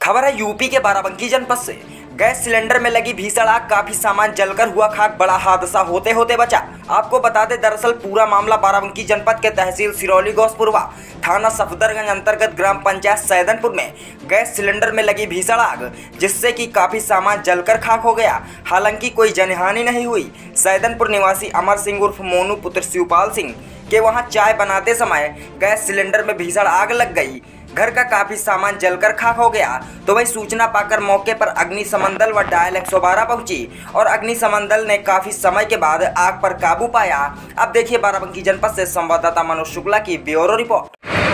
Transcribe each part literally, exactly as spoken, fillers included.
खबर है यूपी के बाराबंकी जनपद से। गैस सिलेंडर में लगी भीषण आग, काफी सामान जलकर हुआ खाक, बड़ा हादसा होते होते बचा। आपको बता दें, दरअसल पूरा मामला बाराबंकी जनपद के तहसील सिरौली गौसपुरवा, थाना सफदरगंज अंतर्गत ग्राम पंचायत सैदनपुर में गैस सिलेंडर में लगी भीषण आग, जिससे कि काफी सामान जलकर खाक हो गया। हालांकि कोई जनहानि नहीं हुई। सैदनपुर निवासी अमर सिंह उर्फ मोनू पुत्र शिवपाल सिंह के वहां चाय बनाते समय गैस सिलेंडर में भीषण आग लग गई। घर का काफी सामान जलकर खाक हो गया। तो वही सूचना पाकर मौके पर अग्निशमन दल व डायल एक सौ बारह पहुंची और अग्निशमन दल ने काफी समय के बाद आग पर काबू पाया। अब देखिए बाराबंकी जनपद से संवाददाता मनोज शुक्ला की ब्यूरो रिपोर्ट।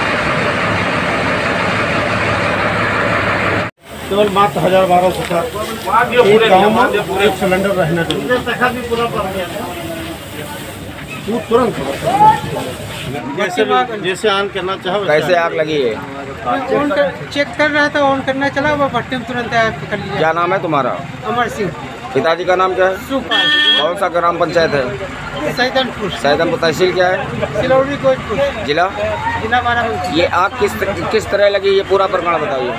केवल मात्र हजार बारह सौ का एक गाँव में एक सिलेंडर रहना चाहिए। तुरंत जैसे जैसे ऑन करना चाहो। कैसे आग लगी है? ऑन कर, चेक कर रहा था, ऑन करना चला वो भट्टी में तुरंत आग पकड़ लिया। क्या नाम है तुम्हारा? अमर सिंह। पिताजी का नाम क्या है? सुपाल। कौन सा ग्राम पंचायत है? सैदनपुर। सैदनपुर तहसील क्या है? सिलौड़ी गौसपुर। जिला? जिला बाराबंकी। ये आग किस किस तरह लगी, ये पूरा प्रकरण बताइए।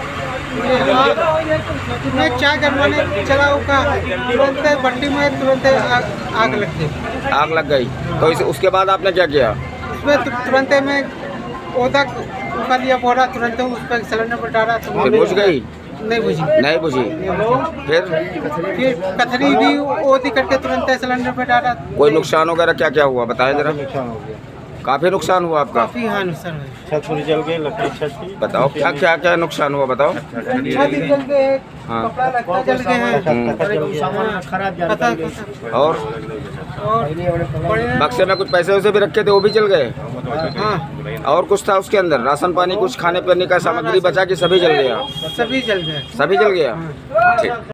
मैं चाय गरमाने चला का तुरंत भट्टी में तुरंत आग, आग लग गई। आग लग गई तो इस, उसके बाद आपने क्या किया? उसमें तुरंत में ओदा उठा लिया बोरा, तुरंत उस पर सिलेंडर पर डाला तो फिर बुझ गई? नहीं बुझी। नहीं बुझी। फिर फिर कथरी भी ओदी करके तुरंत सिलेंडर पर डाला। कोई नुकसान वगैरह क्या क्या हुआ बताएं जरा। काफी नुकसान हुआ आपका? काफी हाँ नुकसान हुआ। छत पूरी जल गई, लकड़ी छत की। बताओ क्या क्या क्या नुकसान हुआ बताओ। छत जल गए, हाँ। कपड़ा लत्ता जल गए हैं, और बक्से में कुछ पैसे वैसे भी रखे थे, वो भी जल गए। हाँ। और कुछ था उसके अंदर? राशन पानी कुछ खाने पीने का सामग्री बचा कि सभी जल गया? सभी जल गए। सभी जल गया। ठीक।